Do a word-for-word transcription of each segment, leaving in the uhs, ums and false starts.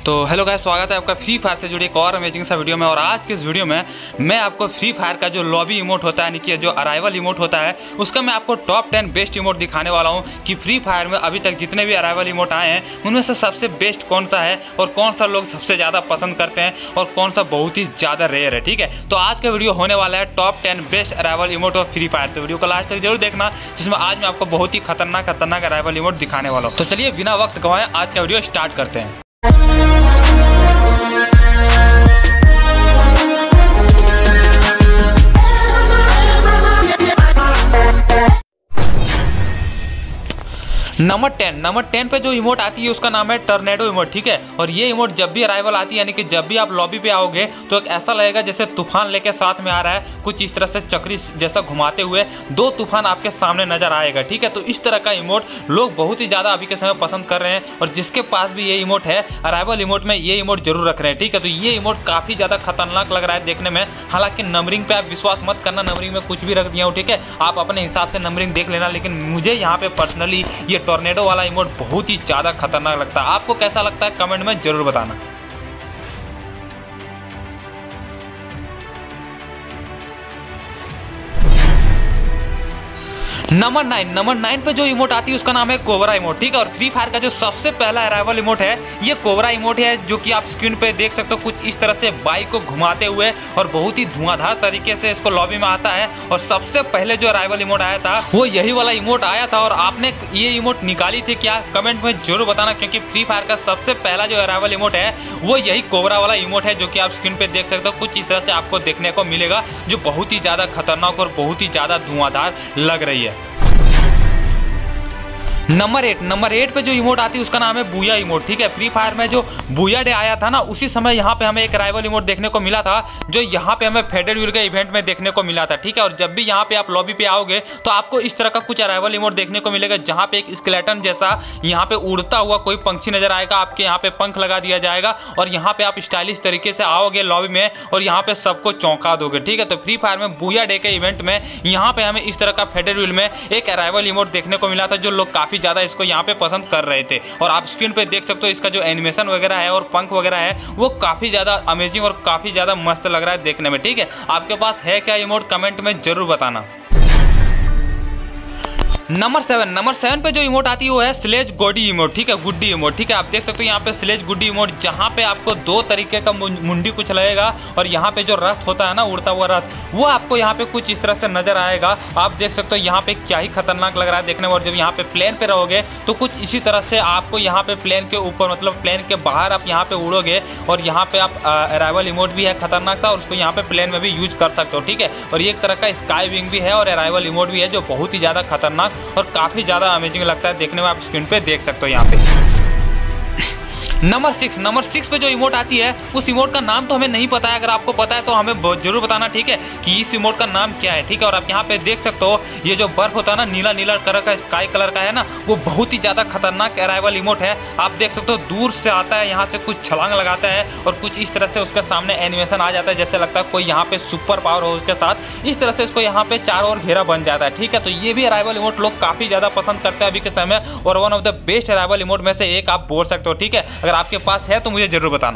तो hello guys, स्वागत है आपका फ्री फायर से जुड़े एक और अमेजिंग सा वीडियो में। और आज के इस वीडियो में मैं आपको फ्री फायर का जो लॉबी इमोट होता है, यानी कि जो अराइवल इमोट होता है, उसका मैं आपको टॉप टेन बेस्ट इमोट दिखाने वाला हूं कि फ्री फायर में अभी तक जितने भी अराइवल इमोट आए हैं उनमें से सबसे बेस्ट कौन सा है और कौन सा लोग सबसे ज़्यादा पसंद करते हैं और कौन सा बहुत ही ज़्यादा रेयर है। ठीक है, तो आज का वीडियो होने वाला है top ten best arrival emote of Free Fire. तो वीडियो को लास्ट तक जरूर देखना, जिसमें आज मैं आपको बहुत ही खतरनाक खतरनाक अराइवल इमोट दिखाने वाला हूँ। तो चलिए बिना वक्त गवाए आज का वीडियो स्टार्ट करते हैं। नंबर टेन नंबर टेन पे जो इमोट आती है उसका नाम है टर्नेडो इमोट। ठीक है, और ये इमोट जब भी अराइवल आती है, यानी कि जब भी आप लॉबी पे आओगे तो एक ऐसा लगेगा जैसे तूफान लेके साथ में आ रहा है, कुछ इस तरह से चक्री जैसा घुमाते हुए दो तूफान आपके सामने नजर आएगा। ठीक है, तो इस तरह का इमोट लोग बहुत ही ज्यादा अभी के समय पसंद कर रहे हैं और जिसके पास भी ये इमोट है अराइवल इमोट में ये इमोट जरूर रख रहे हैं। ठीक है, तो ये इमोट काफी ज्यादा खतरनाक लग रहा है देखने में। हालांकि नंबरिंग पे आप विश्वास मत करना, नंबरिंग में कुछ भी रख दिया हो। ठीक है, आप अपने हिसाब से नंबरिंग देख लेना, लेकिन मुझे यहाँ पे पर्सनली ये टॉर्नेडो वाला इमोट बहुत ही ज्यादा खतरनाक लगता है। आपको कैसा लगता है कमेंट में जरूर बताना। नंबर नाइन नंबर नाइन पे जो इमोट आती है उसका नाम है कोबरा इमोट। ठीक है, और फ्री फायर का जो सबसे पहला अराइवल इमोट है ये कोबरा इमोट है, जो कि आप स्क्रीन पे देख सकते हो। कुछ इस तरह से बाइक को घुमाते हुए और बहुत ही धुआंधार तरीके से इसको लॉबी में आता है। और सबसे पहले जो अराइवल इमोट आया था वो यही वाला इमोट आया था। और आपने ये इमोट निकाली थी क्या, कमेंट में जरूर बताना, क्योंकि फ्री फायर का सबसे पहला जो अराइवल इमोट है वो यही कोबरा वाला इमोट है, जो कि आप स्क्रीन पे देख सकते हो। कुछ इस तरह से आपको देखने को मिलेगा, जो बहुत ही ज्यादा खतरनाक और बहुत ही ज्यादा धुआंधार लग रही है। नंबर एट नंबर एट पे जो इमोट आती है उसका नाम है बूया इमोट। ठीक है, फ्री फायर में जो बूया डे आया था ना, उसी समय यहाँ पे हमें एक अराइवल इमोट देखने को मिला था, जो यहाँ पे हमें फेडेड व्हील के इवेंट में देखने को मिला था। ठीक है, और जब भी यहाँ पे आप लॉबी पे आओगे तो आपको इस तरह का कुछ अराइवल इमोट देखने को मिलेगा, जहाँ पे एक स्केलेटन जैसा यहाँ पे उड़ता हुआ कोई पंछी नजर आएगा, आपके यहाँ पे पंख लगा दिया जाएगा और यहाँ पे आप स्टाइलिश तरीके से आओगे लॉबी में और यहाँ पे सबको चौंका दोगे। ठीक है, तो फ्री फायर में बूया डे के इवेंट में यहाँ पे हमें इस तरह का फेडेड व्हील में एक अराइवल इमोट देखने को मिला था, जो लोग काफी ज्यादा इसको यहाँ पे पसंद कर रहे थे। और आप स्क्रीन पे देख सकते हो इसका जो एनिमेशन वगैरह है और पंख वगैरह है वो काफी ज्यादा अमेजिंग और काफी ज्यादा मस्त लग रहा है देखने में। ठीक है, आपके पास है क्या इमोट, कमेंट में जरूर बताना। नंबर सेवन नंबर सेवन पे जो इमोट आती है वो है स्लेज गोडी इमोट। ठीक है, गुड्डी इमोट। ठीक है, आप देख सकते हो यहाँ पे स्लेज गुड्डी इमोट, जहाँ पे आपको दो तरीके का मुंडी कुछ लगेगा और यहाँ पे जो रथ होता है ना, उड़ता हुआ रथ, वो आपको यहाँ पे कुछ इस तरह से नजर आएगा। आप देख सकते हो यहाँ पे क्या ही खतरनाक लग रहा है देखने में। और जब यहाँ पे प्लेन पे रहोगे तो कुछ इसी तरह से आपको यहाँ पे प्लेन के ऊपर, मतलब प्लेन के बाहर आप यहाँ पे उड़ोगे और यहाँ पे आप अराइवल इमोट भी है खतरनाक था और उसको यहाँ पे प्लेन में भी यूज कर सकते हो। ठीक है, और ये एक तरह का स्काई विंग भी है और अराइवल इमोट भी है, जो बहुत ही ज्यादा खतरनाक और काफी ज्यादा अमेजिंग लगता है देखने में। आप स्क्रीन पे देख सकते हो यहाँ पे। नंबर सिक्स नंबर सिक्स पे जो इमोट आती है उस इमोट का नाम तो हमें नहीं पता है, अगर आपको पता है तो हमें जरूर बताना। ठीक है, कि इस इमोट का नाम क्या है। ठीक है, और आप यहाँ पे देख सकते हो ये जो बर्फ होता है ना, नीला नीला कलर का, स्काई कलर का है ना, वो बहुत ही ज्यादा खतरनाक अराइवल इमोट है। आप देख सकते हो दूर से आता है, यहाँ से कुछ छलांग लगाता है और कुछ इस तरह से उसके सामने एनिमेशन आ जाता है, जैसे लगता है कोई यहाँ पे सुपर पावर हो उसके साथ। इस तरह से इसको यहाँ पे चारों ओर घेरा बन जाता है। ठीक है, तो ये भी अराइवल इमोट लोग काफी ज्यादा पसंद करते हैं अभी के समय और one of the best arrival emote में से एक आप बोल सकते हो। ठीक है, अगर आपके पास है तो मुझे जरूर बताना।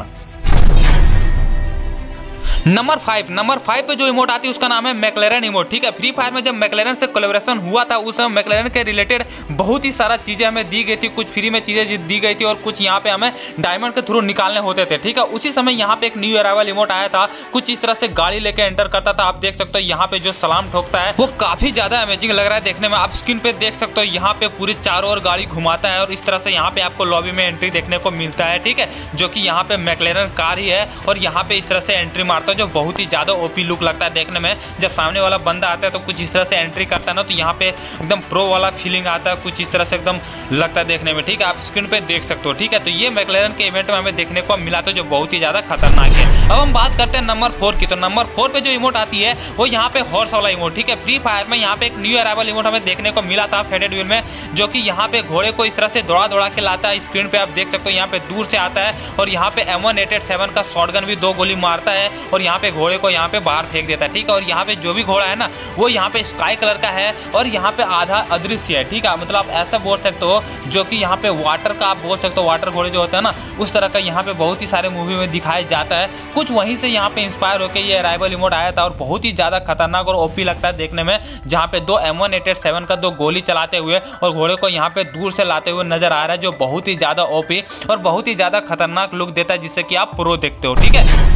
नंबर फाइव नंबर फाइव पे जो इमोट आती है उसका नाम है मैकलेरन इमोट। ठीक है, फ्री फायर में जब मैकलेरन से कोलैबोरेशन हुआ था उस समय मैकलेरन के रिलेटेड बहुत ही सारा चीजें हमें दी गई थी, कुछ फ्री में चीजें दी गई थी और कुछ यहाँ पे हमें डायमंड के थ्रू निकालने होते थे। ठीक है, उसी समय यहाँ पे एक न्यू अराइवल इमोट आया था, कुछ इस तरह से गाड़ी लेके एंटर करता था। आप देख सकते हो यहाँ पे जो सलाम ठोकता है वो काफी ज्यादा अमेजिंग लग रहा है देखने में। आप स्क्रीन पे देख सकते हो यहाँ पे पूरी चारों ओर गाड़ी घुमाता है और इस तरह से यहाँ पे आपको लॉबी में एंट्री देखने को मिलता है। ठीक है, जो कि यहाँ पे मैकलेरन कार ही है और यहाँ पे इस तरह से एंट्री मारता है, जो बहुत ही ज्यादा ओपी लुक लगता है देखने में। जब सामने वाला बंदा आता है तो कुछ इस तरह से एंट्री करता है ना, तो यहाँ पे एकदम प्रो वाला फीलिंग आता है, कुछ इस तरह से एकदम लगता है देखने में। ठीक है, आप स्क्रीन पे देख सकते हो। ठीक है, तो ये मैकलेरन के इवेंट में हमें देखने को मिला था, जो बहुत ही ज्यादा खतरनाक है। अब हम बात करते हैं नंबर फोर की। तो नंबर फोर पे जो इमोट आती है वो यहाँ पे हॉर्स वाला इमोट। ठीक है, फ्री फायर में यहाँ पे एक न्यू अराइवल इमोट हमें देखने को मिला था फेडेड व्हील में, जो कि यहाँ पे घोड़े को इस तरह से दौड़ा दौड़ा के लाता है। स्क्रीन पे आप देख सकते हो यहाँ पे दूर से आता है और यहाँ पे M one eight eight seven का शॉटगन भी दो गोली मारता है और और यहाँ पे घोड़े को यहाँ पे बाहर फेंक देता है। ठीक है, और यहाँ पे जो भी घोड़ा है ना वो यहाँ पे स्काई कलर का है और यहाँ पे आधा अदृश्य है। ठीक है, मतलब आप ऐसा बोल सकते हो जो कि यहाँ पे वाटर का आप बोल सकते हो, वाटर घोड़े जो होते हैं ना उस तरह का यहाँ पे बहुत ही सारे मूवी में दिखाया जाता है। कुछ वहीं से यहाँ पे इंस्पायर होकर ये अराइवल इमोट आया था और बहुत ही ज्यादा खतरनाक और ओपी लगता है देखने में, जहाँ पे दो M one eight eight seven का दो गोली चलाते हुए और घोड़े को यहाँ पे दूर से लाते हुए नजर आ रहा है, जो बहुत ही ज्यादा ओपी और बहुत ही ज्यादा खतरनाक लुक देता है, जिससे कि आप प्रो देखते हो। ठीक है,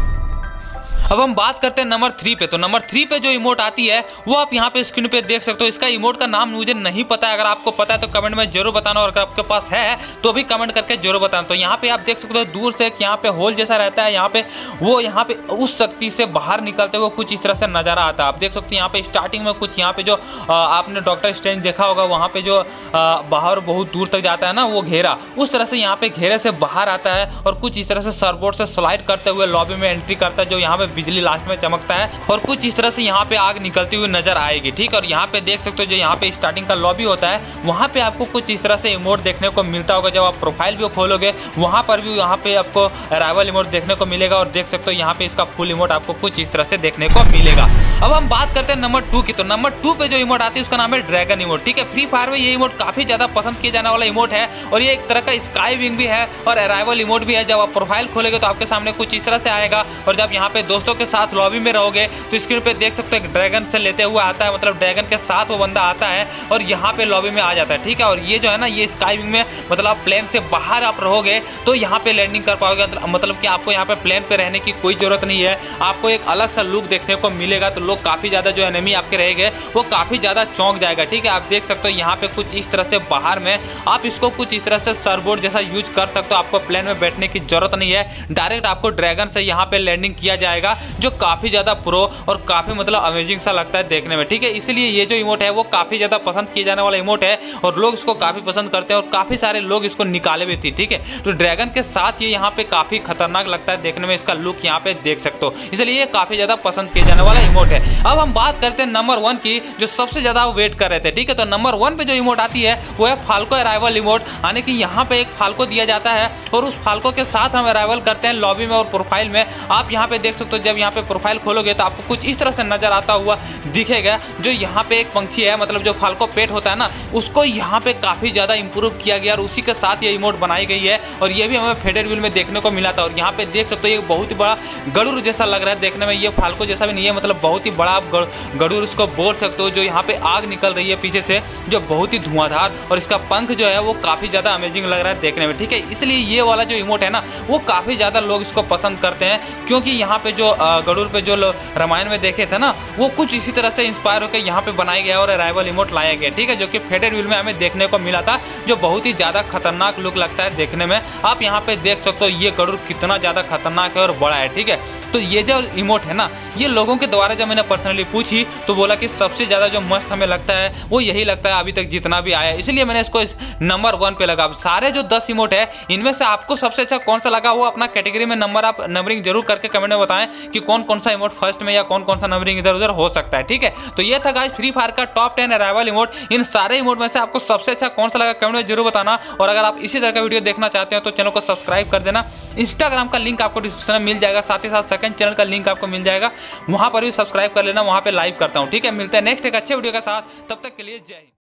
अब हम बात करते हैं नंबर थ्री पे। तो नंबर थ्री पे जो इमोट आती है वो आप यहाँ पे स्क्रीन पे देख सकते हो। इसका इमोट का नाम मुझे नहीं पता है, अगर आपको पता है तो कमेंट में जरूर बताना, और अगर आपके पास है तो भी कमेंट करके जरूर बताना। तो यहाँ पे आप देख सकते हो दूर से यहाँ पे होल जैसा रहता है, यहाँ पे वो यहाँ पे उस शक्ति से बाहर निकलते हुए कुछ इस तरह से नजारा आता है। आप देख सकते हो यहाँ पे स्टार्टिंग में कुछ यहाँ पे जो आपने डॉक्टर स्ट्रेंज देखा होगा, वहाँ पे जो बाहर बहुत दूर तक जाता है ना वो घेरा, उस तरह से यहाँ पे घेरे से बाहर आता है और कुछ इस तरह से सरबोर्ड से स्लाइड करते हुए लॉबी में एंट्री करता है, जो यहाँ पे बिजली लास्ट में चमकता है और कुछ इस तरह से यहाँ पे आग निकलती हुई नजर आएगी। ठीक, और यहाँ पे देख सकते हो जो यहाँ पे स्टार्टिंग का लॉबी होता है वहाँ पे आपको कुछ इस तरह से इमोट देखने को मिलता होगा। जब आप प्रोफाइल भी खोलोगे वहाँ पर भी यहाँ पे आपको अराइवल इमोट देखने को मिलेगा और देख सकते हो यहाँ पे इसका फुल इमोट आपको कुछ इस तरह से देखने को मिलेगा। अब हम बात करते हैं नंबर टू की। तो नंबर टू पे जो इमोट आती है उसका नाम है ड्रैगन इमोट। ठीक है, फ्री फायर में ये इमोट काफी ज्यादा पसंद किया जाने वाला इमोट है और ये एक तरह का स्काई विंग भी है और अराइवल इमोट भी है। जब आप प्रोफाइल खोलेंगे तो आपके सामने कुछ इस तरह से आएगा और जब यहाँ पे दोस्तों के साथ लॉबी में रहोगे तो स्क्रीन पे देख सकते हो ड्रैगन से लेते हुए आता है, मतलब ड्रैगन के साथ वो बंदा आता है और यहाँ पे लॉबी में आ जाता है। ठीक है, और ये जो है ना ये स्काई विंग में मतलब आप प्लेन से बाहर आप रहोगे तो यहाँ पे लैंडिंग कर पाओगे, मतलब कि आपको यहाँ पे प्लेन पे रहने की कोई जरूरत नहीं है, आपको एक अलग सा लुक देखने को मिलेगा। तो लोग काफी ज्यादा जो एनिमी आपके रहेंगे वो काफी ज्यादा चौंक जाएगा। ठीक है, आप देख सकते हो यहाँ पे कुछ इस तरह से बाहर में आप इसको कुछ इस तरह से सरबोर्ड जैसा यूज कर सकते हो, आपको प्लेन में बैठने की जरूरत नहीं है, डायरेक्ट आपको ड्रैगन से यहाँ पे लैंडिंग किया जाएगा, जो काफी ज्यादा प्रो और काफी मतलब अमेजिंग सा लगता है देखने में। ठीक है, इसलिए ये जो इमोट है वो काफी ज्यादा पसंद किए जाने वाला इमोट है और लोग इसको काफी पसंद करते हैं और काफी सारे लोग इसको निकाले भी थे। ठीक है, तो ड्रैगन के साथ ये यहाँ पे काफी खतरनाक लगता है देखने में, इसका लुक यहाँ पे देख सकते हो, इसलिए ये काफी ज्यादा पसंद किए जाने वाला इमोट है। अब हम बात करते हैं नंबर वन की, जो सबसे ज्यादा वेट कर रहे थे। ठीक है, तो नंबर वन पे जो इमोट आती है वो है फाल्को अराइवल इमोट, यानी कि यहाँ पे एक फाल्को दिया जाता है और उस फाल्को के साथ हम अराइवल करते हैं लॉबी में और प्रोफाइल में। आप यहाँ पे देख सकते हो जब यहाँ पे प्रोफाइल खोलोगे तो आपको कुछ इस तरह से नजर आता हुआ दिखेगा, जो यहाँ पे एक पंछी है, मतलब जो फाल्को पेट होता है ना उसको यहाँ पे काफी ज्यादा इंप्रूव किया गया और उसी के साथ ये इमोट बनाई गई है और ये भी हमें फेडेड व्हील में देखने को मिला था। और यहाँ पे देख सकते हो ये बहुत ही बड़ा गरुड़ जैसा लग रहा है देखने में, ये फाल्को जैसा भी नहीं है, मतलब बहुत ही बड़ा आप गरुड़ उसको बोल सकते हो, जो यहाँ पे आग निकल रही है पीछे से जो बहुत ही धुआंधार, और इसका पंख जो है वो काफी ज्यादा अमेजिंग लग रहा है देखने में। ठीक है, इसलिए ये वाला जो इमोट है ना वो काफी ज्यादा लोग इसको पसंद करते हैं, क्योंकि यहाँ पे जो गरुड़ पे जो रामायण में देखे थे ना वो कुछ इसी तरह से इंस्पायर होकर यहाँ पे बनाया गया और अराइवल इमोट लाया गया। ठीक है, जो कि फेडेड व्हील में हमें देखने को मिला था, जो बहुत ही ज्यादा खतरनाक लुक लगता है देखने में। आप यहाँ पे देख सकते हो ये गरुड़ कितना ज्यादा खतरनाक है और बड़ा है। ठीक है, तो ये जो इमोट है ना ये लोगों के द्वारा जब मैंने पर्सनली पूछी तो बोला कि सबसे ज्यादा जो मस्त हमें लगता है वो यही लगता है अभी तक जितना भी आया, इसलिए मैंने इसको इस नंबर वन पे लगा। सारे जो दस इमोट है इनमें से आपको सबसे अच्छा कौन सा लगा वो अपना कैटेगरी में नंबर आप नंबरिंग जरूर करके कमेंट में बताएं कि कौन कौन सा इमोट फर्स्ट में या कौन कौन सा नंबरिंग इधर उधर हो सकता है। ठीक है, तो ये था गाइस फ्री फायर का टॉप टेन अराइवल इमोट। इन सारे इमोट में से आपको सबसे अच्छा कौन सा लगा कमेंट में जरूर बताना, और अगर आप इसी तरह का वीडियो देखना चाहते हो तो चैनल को सब्सक्राइब कर देना। इंस्टाग्राम का लिंक आपको डिस्क्रिप्शन में मिल जाएगा, साथ ही साथ सेकंड चैनल का लिंक आपको मिल जाएगा, वहां पर भी सब्सक्राइब कर लेना, वहां पे लाइव करता हूं। ठीक है, मिलते हैं नेक्स्ट एक अच्छे वीडियो के साथ, तब तक के लिए जय हिंद।